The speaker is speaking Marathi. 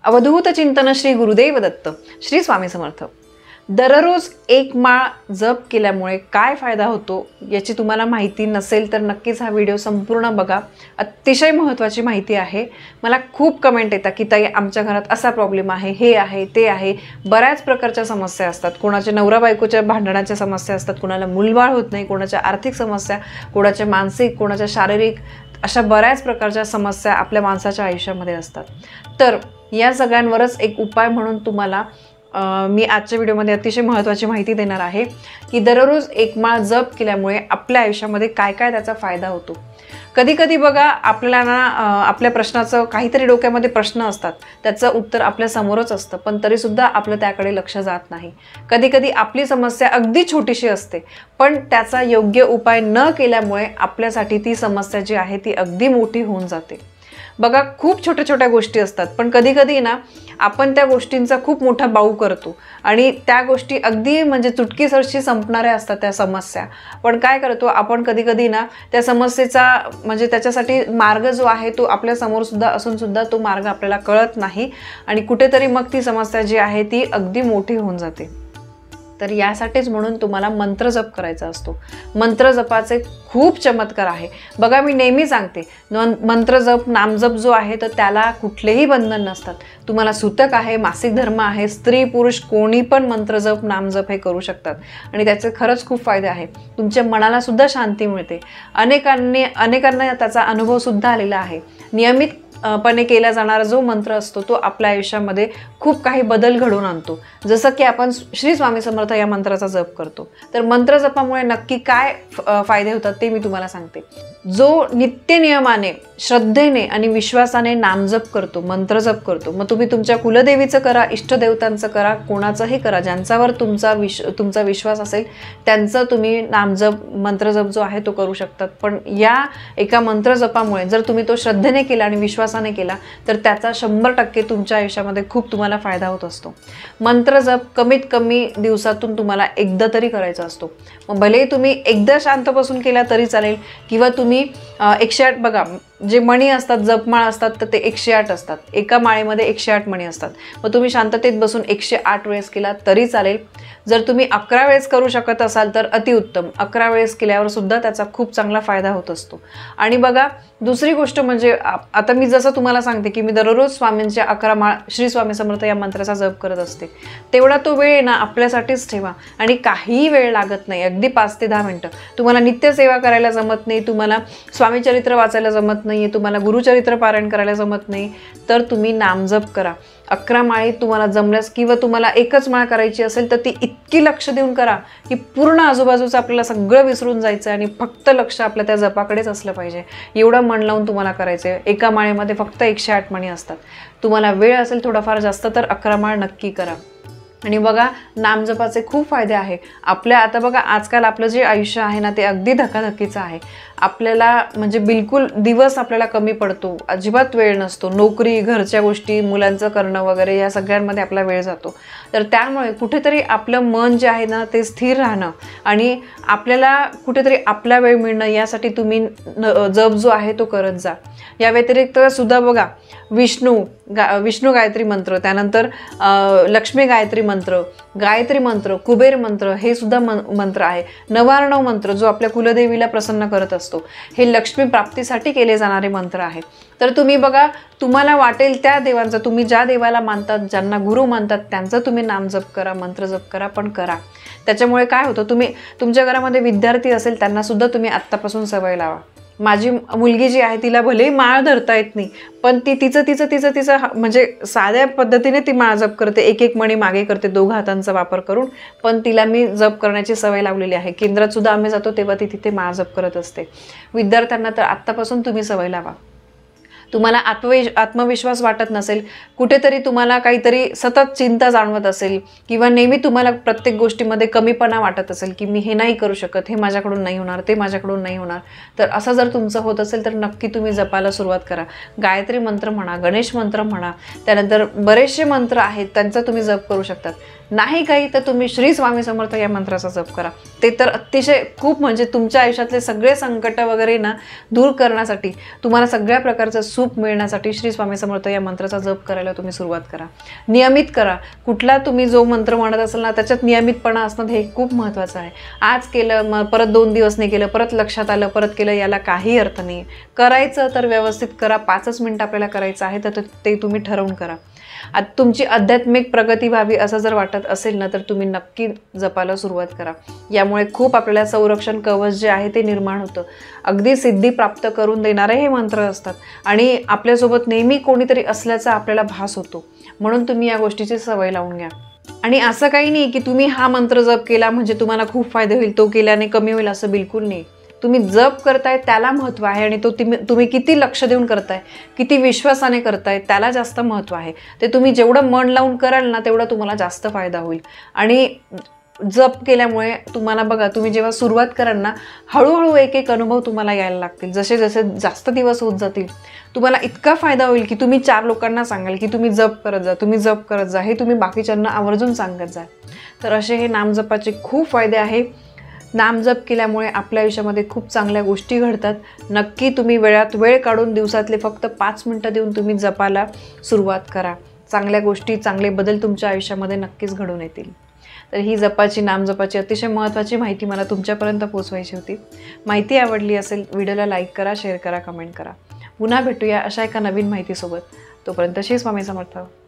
अवधूत चिंतन श्री गुरुदेव दत्त. श्री स्वामी समर्थ. दररोज एक माळ जप केल्यामुळे काय फायदा होतो याची तुम्हाला माहिती नसेल तर नक्कीच हा व्हिडिओ संपूर्ण बघा. अतिशय महत्त्वाची माहिती आहे. मला खूप कमेंट येतात की ताई आमच्या घरात असा प्रॉब्लेम आहे, हे आहे, ते आहे. बऱ्याच प्रकारच्या समस्या असतात. कोणाच्या नवरा बायकोच्या भांडणाच्या समस्या असतात, कोणाला मूलबाळ होत नाही, कोणाच्या आर्थिक समस्या, कोणाच्या मानसिक, कोणाच्या शारीरिक, अशा बऱ्याच प्रकारच्या समस्या आपल्या माणसाच्या आयुष्यामध्ये असतात. तर या सगळ्यांवरच एक उपाय म्हणून तुम्हाला मी आजच्या व्हिडिओमध्ये अतिशय महत्त्वाची माहिती देणार आहे की दररोज एक माळ जप केल्यामुळे आपल्या आयुष्यामध्ये काय काय त्याचा फायदा होतो. कधी कधी बघा आपल्याला आपल्या प्रश्नाचं काहीतरी डोक्यामध्ये प्रश्न असतात, त्याचं उत्तर आपल्या समोरच असतं, पण तरीसुद्धा आपलं त्याकडे लक्ष जात नाही. कधी कधी आपली समस्या अगदी छोटीशी असते, पण त्याचा योग्य उपाय न केल्यामुळे आपल्यासाठी ती समस्या जी आहे ती अगदी मोठी होऊन जाते. बघा खूप छोट्या छोट्या गोष्टी असतात, पण कधी कधी ना आपण त्या गोष्टींचा खूप मोठा बाऊ करतो आणि त्या गोष्टी अगदी म्हणजे चुटकीसरशी संपणाऱ्या असतात त्या समस्या. पण काय करतो आपण कधी कधी ना त्या समस्येचा म्हणजे त्याच्यासाठी मार्ग जो आहे तो आपल्या समोर सुद्धा असून सुद्धा तो मार्ग आपल्याला कळत नाही आणि कुठेतरी मग ती समस्या जी आहे ती अगदी मोठी होऊन जाते. तर यासाठीच म्हणून तुम्हाला मंत्र जप करायचा असतो. मंत्र जपाचे खूप चमत्कार आहे. बघा मी नेहमी सांगते मंत्र जप नामजप जो आहे तर त्याला कुठलेही बंधन नसतात. तुम्हाला सूतक आहे, मासिक धर्म आहे, स्त्री पुरुष कोणी पण मंत्र जप नामजप हे करू शकतात आणि त्याचे खरंच खूप फायदे आहे. तुमच्या मनाला सुद्धा शांती मिळते. अनेकांना त्याचा अनुभव सुद्धा आलेला आहे. नियमितपणे केला जाणारा जो मंत्र असतो तो आपल्या आयुष्यामध्ये खूप काही बदल घडवून आणतो. जसं की आपण श्री स्वामी समर्थ या मंत्राचा जप करतो. तर मंत्र जपामुळे नक्की काय फायदे होतात ते मी तुम्हाला सांगते. जो नित्य नियमाने, श्रद्धेने आणि विश्वासाने नामजप करतो, मंत्र जप करतो, मग तुम्ही तुमच्या कुलदेवीचं करा, इष्टदेवतांचं करा, कोणाचंही करा, ज्यांच्यावर तुमचा विश्वास असेल त्यांचं तुम्ही नामजप मंत्रजप जो आहे तो करू शकतात. पण या एका मंत्र जपामुळे जर तुम्ही तो श्रद्धेने केला आणि विश्वासाने केला तर त्याचा 100% तुमच्या आयुष्यामध्ये खूप तुम्हाला फायदा होत असतो. मंत्र जप कमीत कमी दिवसातून तुम्हाला एकदा तरी करायचा असतो. मग भले तुम्ही एकदा शांत बसून केला तरी चालेल किंवा तुम्ही 108 बघा जे मणी असतात, जपमाळ असतात तर ते 108 असतात. एका माळेमध्ये 108 मणी असतात. मग तुम्ही शांततेत बसून 108 वेळेस केला तरी चालेल. जर तुम्ही 11 वेळेस करू शकत असाल तर अतिउत्तम. 11 वेळेस केल्यावर सुद्धा त्याचा खूप चांगला फायदा होत असतो. आणि बघा दुसरी गोष्ट म्हणजे आता मी जसं तुम्हाला सांगते की मी दररोज स्वामींच्या 11 माळ श्री स्वामी समर्थ या मंत्राचा जप करत असते. तेवढा तो वेळ ना आपल्यासाठीच ठेवा आणि काहीही वेळ लागत नाही. अगदी 5 ते 10 मिनटं. तुम्हाला नित्यसेवा करायला जमत नाही, तुम्हाला स्वामीचरित्र वाचायला जमत नाही, तुम्हाला गुरुचरित्र पारायण करायला जमत नाही, तर तुम्ही नामजप करा. 11 माळी तुम्हाला जमल्यास किंवा तुम्हाला एकच माळ करायची असेल तर ती इतकी लक्ष देऊन करा की पूर्ण आजूबाजूचं आपल्याला सगळं विसरून जायचं आणि फक्त लक्ष आपल्या त्या जपाकडेच असलं पाहिजे. एवढं मन लावून तुम्हाला करायचं आहे. एका माळेमध्ये फक्त 108 मणी असतात. तुम्हाला वेळ असेल थोडाफार जास्त तर 11 माळ नक्की करा. आणि बघा नामजपाचे खूप फायदे आहे. आता बघा आजकाल आपलं जे आयुष्य आहे ना ते अगदी धकाधकीचं आहे. आपल्याला म्हणजे बिलकुल दिवस आपल्याला कमी पडतो, अजिबात वेळ नसतो. नोकरी, घरच्या गोष्टी, मुलांचं करणं वगैरे या सगळ्यांमध्ये आपला वेळ जातो. तर त्यामुळे कुठेतरी आपलं मन जे आहे ना ते स्थिर राहणं आणि आपल्याला कुठेतरी आपला वेळ मिळणं यासाठी तुम्ही जप जो आहे तो करत जा. या व्यतिरिक्त सुद्धा बघा विष्णू गायत्री मंत्र, त्यानंतर लक्ष्मी गायत्री मंत्र, कुबेर मंत्र हे सुद्धा मंत्र आहे. नवार्णव मंत्र जो आपल्या कुलदेवीला प्रसन्न करत असतो. हे लक्ष्मी प्राप्तीसाठी केले जाणारे मंत्र आहेत. तर तुम्ही बघा तुम्हाला वाटेल त्या देवांचा, तुम्ही ज्या देवाला मानतात, ज्यांना गुरु मानतात त्यांचं तुम्ही नामजप करा, मंत्र जप करा, पण करा. त्याच्यामुळे काय होतं, तुम्ही तुमच्या घरामध्ये विद्यार्थी असेल त्यांना सुद्धा तुम्ही आत्तापासून सवय लावा. माझी मुलगी जी आहे तिला भलेही माळ धरता येत नाही, पण ती तिचं म्हणजे साध्या पद्धतीने ती माळ जप करते. एक मणी मागे करते 2 हातांचा वापर करून. पण तिला मी जप करण्याची सवय लावलेली आहे. केंद्रात सुद्धा आम्ही जातो तेव्हा ती तिथे माळ जप करत असते. विद्यार्थ्यांना तर आत्तापासून तुम्ही सवय लावा. तुम्हाला आत्मविश्वास वाटत नसेल, कुठेतरी तुम्हाला काहीतरी सतत चिंता जाणवत असेल किंवा नेहमी तुम्हाला प्रत्येक गोष्टीमध्ये कमीपणा वाटत असेल की मी हे नाही करू शकत, हे माझ्याकडून नाही होणार, ते माझ्याकडून नाही होणार, तर असं जर तुमचं होत असेल तर नक्की तुम्ही जपायला सुरुवात करा. गायत्री मंत्र म्हणा, गणेश मंत्र म्हणा, त्यानंतर बरेचसे मंत्र आहेत त्यांचा तुम्ही जप करू शकतात. नाही काही तर तुम्ही श्री स्वामी समर्थ या मंत्राचा जप करा. ते तर अतिशय खूप म्हणजे तुमच्या आयुष्यातले सगळे संकट वगैरे ना दूर करण्यासाठी, तुम्हाला सगळ्या प्रकारचं सुख मिळण्यासाठी श्री स्वामी समर्थ या मंत्राचा जप करायला तुम्ही सुरुवात करा. नियमित करा. कुठला तुम्ही जो मंत्र म्हणत असाल ना त्याच्यात नियमितपणा असणं हे खूप महत्त्वाचं आहे. आज केलं मग परत 2 दिवस नाही केलं, परत लक्षात आलं परत केलं, याला काही अर्थ नाही. करायचं तर व्यवस्थित करा. 5च मिनिटं आपल्याला करायचं आहे तर ते तुम्ही ठरवून करा. तुमची आध्यात्मिक प्रगती व्हावी असं जर वाटत असेल ना तर तुम्ही नक्की जपायला सुरुवात करा. यामुळे खूप आपल्याला संरक्षण कवच जे आहे ते निर्माण होतं. अगदी सिद्धी प्राप्त करून देणारे हे मंत्र असतात आणि आपल्यासोबत नेहमी कोणीतरी असल्याचा आपल्याला भास होतो. म्हणून तुम्ही या गोष्टीची सवय लावून घ्या. आणि असं काही नाही की तुम्ही हा मंत्र जप केला म्हणजे तुम्हाला खूप फायदे होईल, तो केल्याने कमी होईल, असं बिलकुल नाही. तुम्ही जप करताय त्याला महत्त्व आहे आणि तो तुम्ही किती लक्ष देऊन करताय, किती विश्वासाने करताय त्याला जास्त महत्त्व आहे. ते तुम्ही जेवढं मन लावून कराल ना तेवढा तुम्हाला जास्त फायदा होईल. आणि जप केल्यामुळे तुम्हाला बघा, तुम्ही जेव्हा सुरुवात कराल ना हळूहळू एक एक अनुभव तुम्हाला यायला लागतील. जसे जसे जास्त दिवस होत जातील तुम्हाला इतका फायदा होईल की तुम्ही 4 लोकांना सांगाल की तुम्ही जप करत जा, तुम्ही जप करत जा. हे तुम्ही बाकीच्यांना आवर्जून सांगत जा. तर असे हे नामजपाचे खूप फायदे आहे. नामजप केल्यामुळे आपल्या आयुष्यामध्ये खूप चांगल्या गोष्टी घडतात. नक्की तुम्ही वेळात वेळ काढून दिवसातले फक्त 5 मिनिटं देऊन तुम्ही जपाला सुरुवात करा. चांगल्या गोष्टी, चांगले बदल तुमच्या आयुष्यामध्ये नक्कीच घडून येतील. तर ही नामजपाची अतिशय महत्त्वाची माहिती मला तुमच्यापर्यंत पोहोचवायची होती. माहिती आवडली असेल व्हिडिओला लाईक करा, शेअर करा, कमेंट करा. पुन्हा भेटूया अशा एका नवीन माहितीसोबत. तोपर्यंत श्री स्वामी समर्थ.